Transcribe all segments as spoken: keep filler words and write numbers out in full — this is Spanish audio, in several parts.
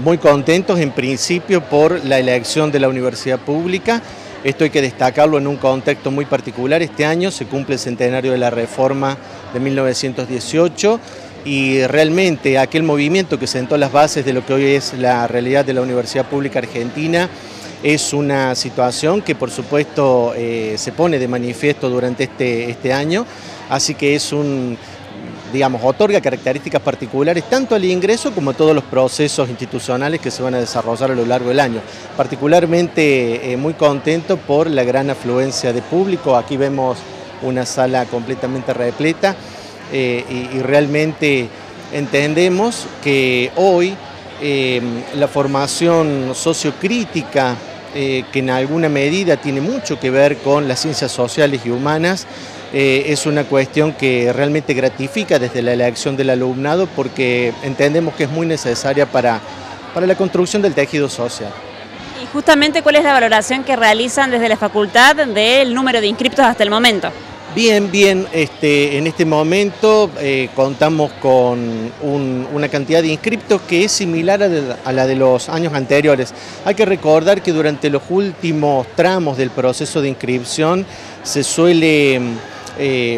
muy contentos en principio por la elección de la universidad pública. Esto hay que destacarlo en un contexto muy particular. Este año se cumple el centenario de la reforma de mil novecientos dieciocho y realmente aquel movimiento que sentó las bases de lo que hoy es la realidad de la Universidad Pública Argentina es una situación que por supuesto eh, se pone de manifiesto durante este, este año, así que es un... digamos, otorga características particulares tanto al ingreso como a todos los procesos institucionales que se van a desarrollar a lo largo del año. Particularmente eh, muy contento por la gran afluencia de público. Aquí vemos una sala completamente repleta eh, y, y realmente entendemos que hoy eh, la formación sociocrítica, eh, que en alguna medida tiene mucho que ver con las ciencias sociales y humanas, Eh, es una cuestión que realmente gratifica desde la elección del alumnado porque entendemos que es muy necesaria para, para la construcción del tejido social. Y justamente, ¿cuál es la valoración que realizan desde la facultad del número de inscriptos hasta el momento? Bien, bien, este, en este momento eh, contamos con un, una cantidad de inscriptos que es similar a, de, a la de los años anteriores. Hay que recordar que durante los últimos tramos del proceso de inscripción se suele... Eh,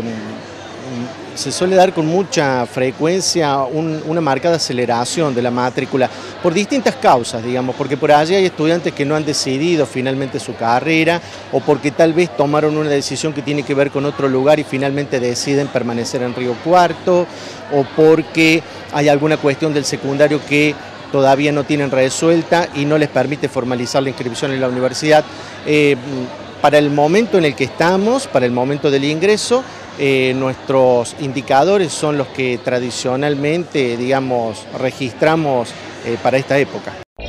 se suele dar con mucha frecuencia un, una marcada aceleración de la matrícula por distintas causas, digamos, porque por allí hay estudiantes que no han decidido finalmente su carrera o porque tal vez tomaron una decisión que tiene que ver con otro lugar y finalmente deciden permanecer en Río Cuarto, o porque hay alguna cuestión del secundario que todavía no tienen resuelta y no les permite formalizar la inscripción en la universidad. Eh, Para el momento en el que estamos, para el momento del ingreso, eh, nuestros indicadores son los que tradicionalmente, digamos, registramos eh, para esta época.